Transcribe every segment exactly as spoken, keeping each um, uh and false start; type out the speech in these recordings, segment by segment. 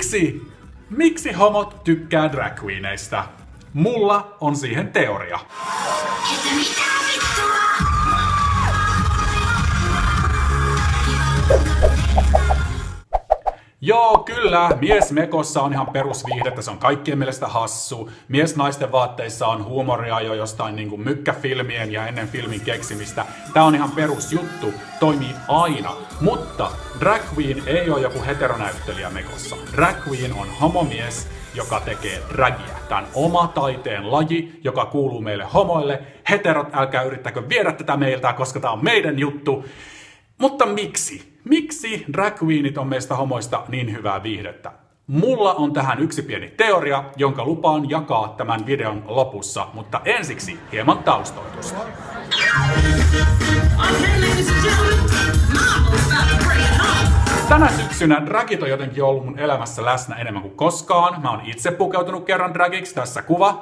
Miksi? Miksi homot tykkää drag queeneistä? Mulla on siihen teoria. Että mitä vittua? Joo, kyllä, mies mekossa on ihan perusviihdettä, se on kaikkien mielestä hassu. Mies naisten vaatteissa on huumoria jo jostain niin kuin mykkäfilmien ja ennen filmin keksimistä. Tää on ihan perusjuttu, toimii aina. Mutta drag queen ei ole joku heteronäyttelijä mekossa. Drag queen on homomies, joka tekee dragia. Tää on oma taiteen laji, joka kuuluu meille homoille. Heterot, älkää yrittäkö viedä tätä meiltä, koska tää on meidän juttu. Mutta miksi? Miksi drag queenit on meistä homoista niin hyvää viihdettä? Mulla on tähän yksi pieni teoria, jonka lupaan jakaa tämän videon lopussa, mutta ensiksi hieman taustoitusta. Tänä syksynä dragit on jotenkin ollut mun elämässä läsnä enemmän kuin koskaan. Mä oon itse pukeutunut kerran dragiksi, tässä kuva.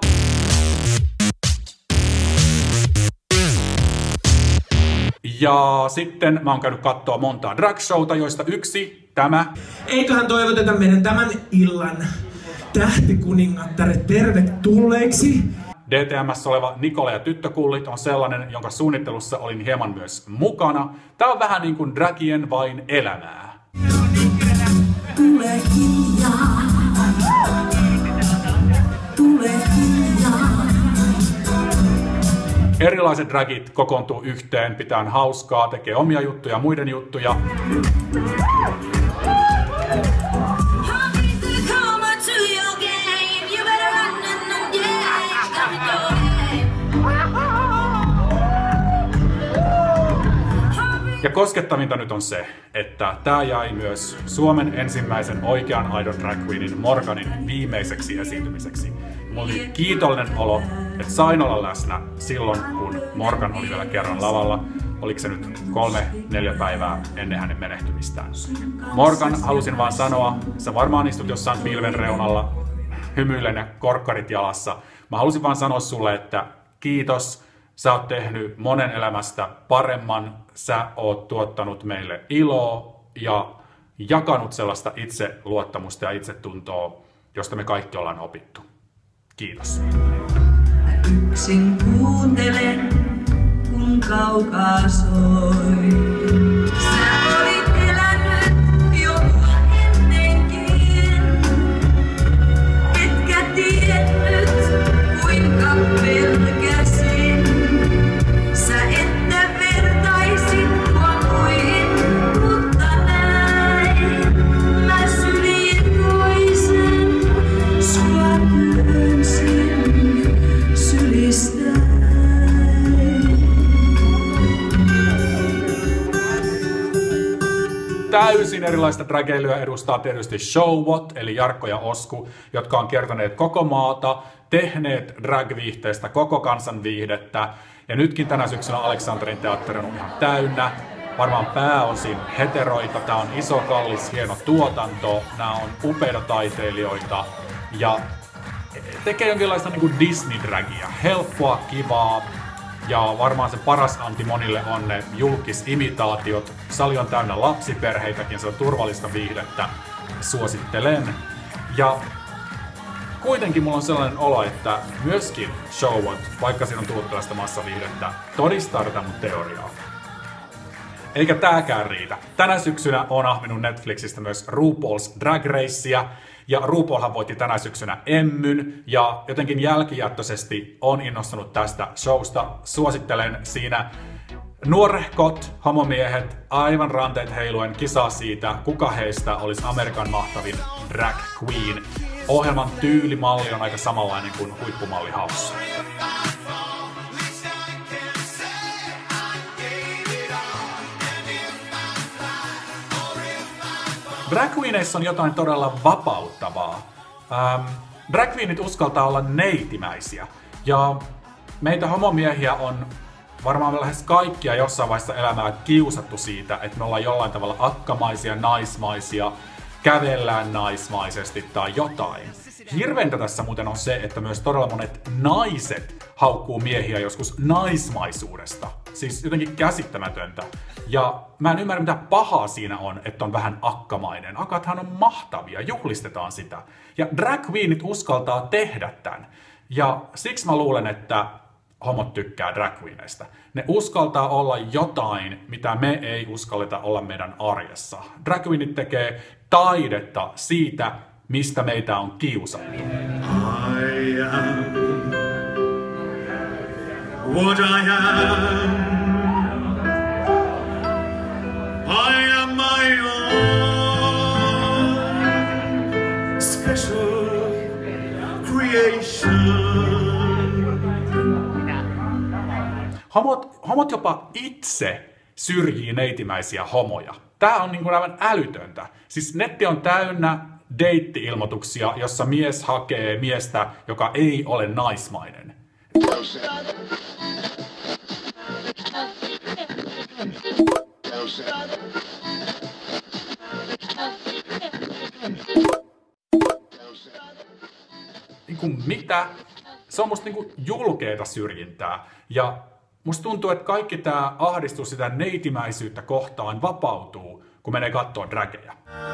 Ja sitten mä oon käynyt kattoo montaa drag-showta, joista yksi, tämä. Eiköhän toivoteta meidän tämän illan tähtikuningattaret tervetulleeksi. D T M:ssä oleva Nikola ja tyttökullit on sellainen, jonka suunnittelussa olin hieman myös mukana. Tää on vähän niin kuin dragien vain elämää. Tule hiljaa. Tule hiljaa. Erilaiset dragit kokoontuu yhteen, pitää hauskaa, tekee omia juttuja, muiden juttuja. Ja koskettavinta nyt on se, että tää jäi myös Suomen ensimmäisen oikean aidon drag queenin Morganin viimeiseksi esiintymiseksi. Mulla oli kiitollinen olo, että sain olla läsnä silloin, kun Morgan oli vielä kerran lavalla. Oliko se nyt kolme, neljä päivää ennen hänen menehtymistään. Morgan, halusin vaan sanoa, sä varmaan istut jossain pilven reunalla, hymyilen ja korkkarit jalassa. Mä halusin vaan sanoa sulle, että kiitos. Sä oot tehnyt monen elämästä paremman, sä oot tuottanut meille iloa ja jakanut sellaista itseluottamusta ja itsetuntoa, josta me kaikki ollaan opittu. Kiitos. Yksin kuuntelen, kun kaukaa soi. Sä olit elänyt jo ennenkin, etkä tiennyt kuinka pelkäsin. Sä ette vertaisit mua muihin, mutta näin mä syljin toisen, sua työnsin sylistäin. Täysin erilaista drageilyä edustaa tietysti Show What, eli Jarkko ja Osku, jotka on kiertäneet koko maata, tehneet drag-viihteestä koko kansan viihdettä. Ja nytkin tänä syksynä Aleksanterin teatteri on ihan täynnä. Varmaan pääosin heteroita. Tää on iso, kallis, hieno tuotanto. Nämä on upeita taiteilijoita. Ja tekee jonkinlaista niin kuin Disney-dragia. Helppoa, kivaa. Ja varmaan se paras anti monille on ne julkisimitaatiot. Sali on täynnä lapsiperheitäkin, se on turvallista viihdettä. Suosittelen. Ja kuitenkin mulla on sellainen olo, että myöskin Show What, vaikka siinä on tullut tällaista massaviihdettä, todistaa tätä mun teoriaa. Eikä tääkään riitä. Tänä syksynä on ahminut Netflixistä myös RuPaul's Drag Racea, ja RuPaulhan voitti tänä syksynä Emmyn, ja jotenkin jälkijättöisesti on innostunut tästä showsta. Suosittelen siinä nuorehkot homomiehet aivan ranteet heiluen kisaa siitä, kuka heistä olisi Amerikan mahtavin drag queen. Ohjelman tyylimalli on aika samanlainen kuin huippumalli House. Drag queeneissa on jotain todella vapauttavaa. Ähm, drag queenit uskaltaa olla neitimäisiä. Ja meitä homomiehiä on varmaan lähes kaikkia jossain vaiheessa elämää kiusattu siitä, että me ollaan jollain tavalla akkamaisia, naismaisia, kävellään naismaisesti tai jotain. Hirveintä tässä muuten on se, että myös todella monet naiset haukkuu miehiä joskus naismaisuudesta. Siis jotenkin käsittämätöntä. Ja mä en ymmärrä, mitä pahaa siinä on, että on vähän akkamainen. Akathan on mahtavia, juhlistetaan sitä. Ja drag queenit uskaltaa tehdä tämän. Ja siksi mä luulen, että homot tykkää drag queeneista. Ne uskaltaa olla jotain, mitä me ei uskalleta olla meidän arjessa. Drag queenit tekee taidetta siitä, mistä meitä on kiusattu. I am what I am. I am my own special creation. Homot, homot jopa itse syrjii neitimäisiä homoja. Tää on niin kuin aivan älytöntä. Siis netti on täynnä deitti-ilmoituksia, jossa mies hakee miestä, joka ei ole naismainen. Niin kuin mitä? Se on musta niin kuin julkeeta syrjintää. Ja musta tuntuu, että kaikki tää ahdistus sitä neitimäisyyttä kohtaan vapautuu, kun menee kattoo drageja.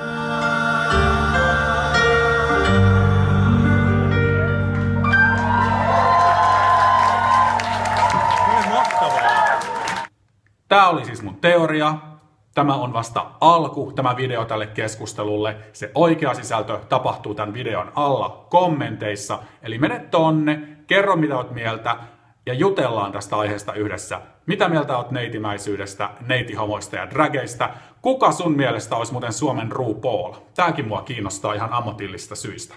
Tää oli siis mun teoria. Tämä on vasta alku, tämä video tälle keskustelulle. Se oikea sisältö tapahtuu tämän videon alla kommenteissa. Eli mene tonne, kerro mitä oot mieltä ja jutellaan tästä aiheesta yhdessä. Mitä mieltä oot neitimäisyydestä, neitihomoista ja drageista? Kuka sun mielestä olisi muuten Suomen RuPaul? Tääkin mua kiinnostaa ihan ammatillisista syistä.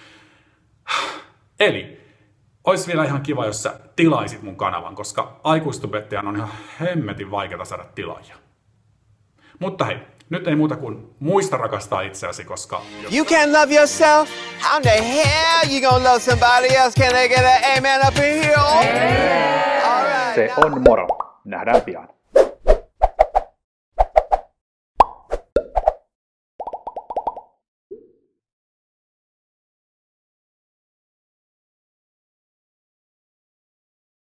Eli olisi vielä ihan kiva, jos sä tilaisit mun kanavan, koska aikuistubettajan on ihan hemmetin vaikeaa saada tilaajia. Mutta hei, nyt ei muuta kuin muista rakastaa itseäsi, koska... You can't love yourself? How the hell you gonna love somebody else? Can they get an amen up in here? All right. Se on moro. Nähdään pian.